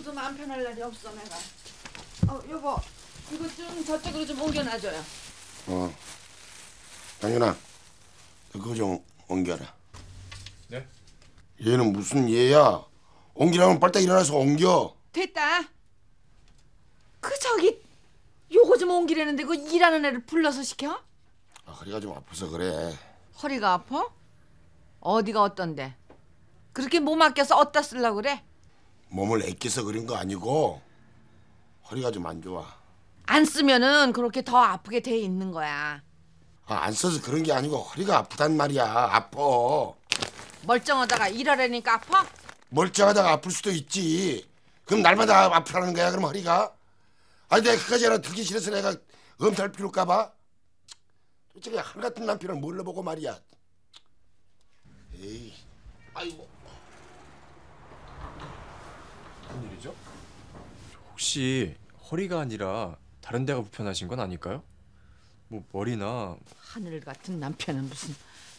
아프고서 마음 편할 날이 없어 내가. 여보, 이거 좀 저쪽으로 좀 옮겨놔줘요. 당연아, 그거 좀 옮겨라. 네? 얘는 무슨 얘야? 옮기라면 빨리 일어나서 옮겨. 됐다. 저기 요거 좀 옮기려는데 그 일하는 애를 불러서 시켜? 허리가 좀 아파서 그래. 허리가 아파? 어디가 어떤데? 그렇게 몸 아껴서 어디다 쓰려고 그래? 몸을 애껴서 그런 거 아니고 허리가 좀 안 좋아. 안 쓰면은 그렇게 더 아프게 돼 있는 거야. 안 써서 그런 게 아니고 허리가 아프단 말이야. 아파. 멀쩡하다가 일하려니까 아파? 멀쩡하다가 아플 수도 있지. 그럼 날마다 아프라는 거야 그럼 허리가? 아니 내가 그까지 하나 듣기 싫어서 내가 엄탈 필요일까 봐? 도대체 한같은 남편을 뭘로 보고 말이야. 에이, 아이고. 무슨 일이죠? 혹시 허리가 아니라 다른 데가 불편하신 건 아닐까요? 뭐 머리나. 하늘 같은 남편은 무슨